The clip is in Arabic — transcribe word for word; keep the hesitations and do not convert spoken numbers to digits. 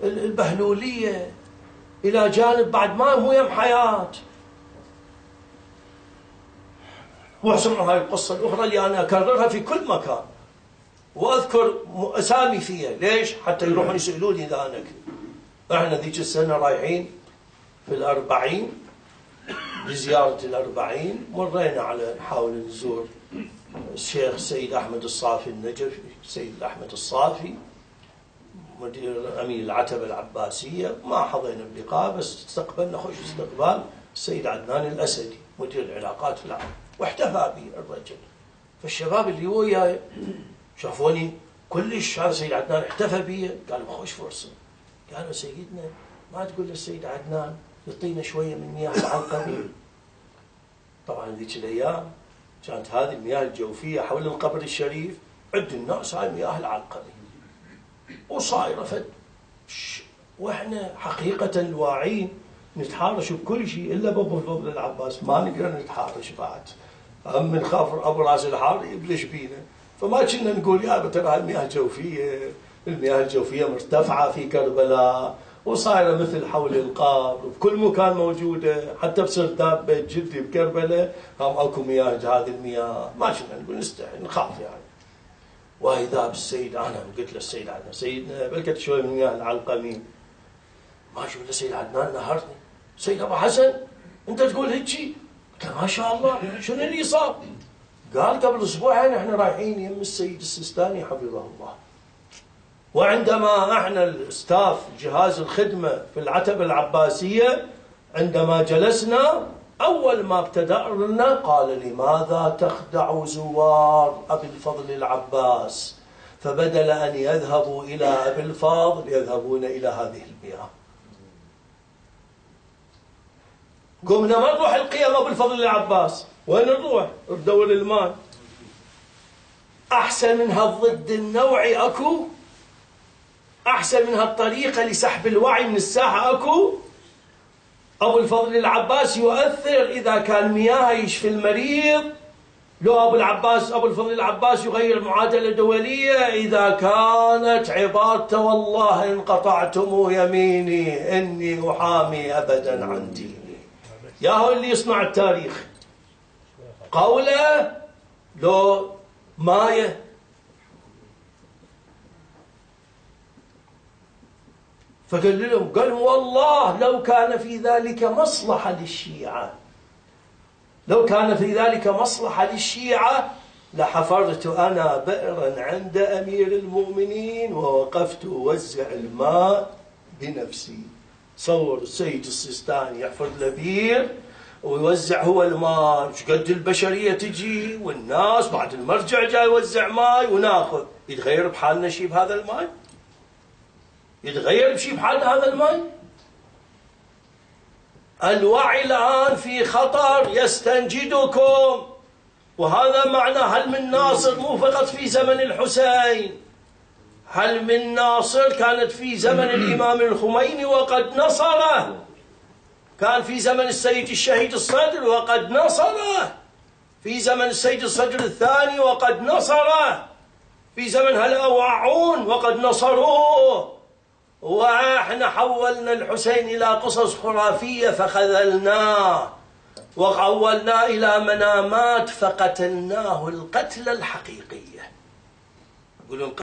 البهلولية إلى جانب بعد ما هو يم حياة. واحسن هاي القصة الأخرى اللي أنا أكررها في كل مكان وأذكر أسامي فيها. ليش؟ حتى يروحون يسألوني إذا أنا إحنا ذيك السنة رايحين في الأربعين لزيارة الأربعين، مرينا على نحاول نزور الشيخ سيد أحمد الصافي النجفي، سيد أحمد الصافي مدير أمين العتبة العباسية. ما حظينا بلقاء بس استقبلنا خوش استقبال السيد عدنان الأسدي مدير العلاقات في العالم، واحتفى بي الرجل. فالشباب اللي وياي شافوني كلش هذا السيد عدنان احتفى بي، قالوا خوش فرصة. قالوا سيدنا ما تقول للسيد عدنان يعطينا شوية من مياه العلقمي. طبعا ذيك الأيام كانت هذه المياه الجوفية حول القبر الشريف عد الناس هاي مياه العلقمي وصايرة فد، واحنا حقيقة الواعين نتحارش بكل شيء الا بابو الفضل العباس ما نقدر نتحارش بعد، هم نخاف ابو راس الحار يبلش بينا. فما كنا نقول يا ترى المياه الجوفية المياه الجوفية مرتفعة في كربلاء وصايرة مثل حول القبر بكل مكان موجودة، حتى بسرداب بيت جدي بكربلاء هم اكو مياه هذه المياه. ما كنا نقول نستحي نخاف يعني. واذا بالسيد انا قلت له السيد عدنان سيدنا بلكت شوي من مياه العلقمي. ما شوف السيد عدنان نهرني، سيد ابو حسن انت تقول هيك شيء؟ قلت له ما شاء الله شنو اللي صار؟ قال قبل اسبوعين احنا رايحين يم السيد السيستاني حفظه الله، وعندما احنا الاستاف جهاز الخدمه في العتبه العباسيه عندما جلسنا أول ما ابتدأ لنا قال لماذا تخدع زوار أبي الفضل العباس؟ فبدل أن يذهبوا إلى أبي الفضل يذهبون إلى هذه المياه. قمنا ما نروح القيام أبو الفضل العباس، وين نروح؟ ندور الماء. أحسن من هالضد النوعي أكو؟ أحسن من هالطريقة لسحب الوعي من الساحة أكو؟ أبو الفضل العباس يؤثر إذا كان مياه يشفي المريض، لو أبو العباس أبو الفضل العباس يغير معادلة دولية إذا كانت عبارته والله إن قطعتم يميني إني أحامي أبدا عن ديني. يا هو اللي يصنع التاريخ قوله لو مايه. فقال لهم قال والله لو كان في ذلك مصلحة للشيعة لو كان في ذلك مصلحة للشيعة لحفرت أنا بئرا عند أمير المؤمنين ووقفت أوزع الماء بنفسي. صور السيد السيستاني يحفر له بير ويوزع هو الماء، ايش قد البشرية تجي والناس بعد المرجع جاي يوزع ماء وناخذ. يتغير بحالنا شيء بهذا الماء؟ يتغير بشيء بحال هذا الماء؟ الوعي الآن في خطر يستنجدكم، وهذا معنى هل من ناصر مو فقط في زمن الحسين، هل من ناصر كانت في زمن الإمام الخميني وقد نصره، كان في زمن السيد الشهيد الصدر وقد نصره، في زمن السيد الصدر الثاني وقد نصره، في زمن هالأوعون وقد نصروه. واحنا حولنا الحسين الى قصص خرافيه فخذلناه، وحولناه الى منامات فقتلناه القتله الحقيقيه. يقولون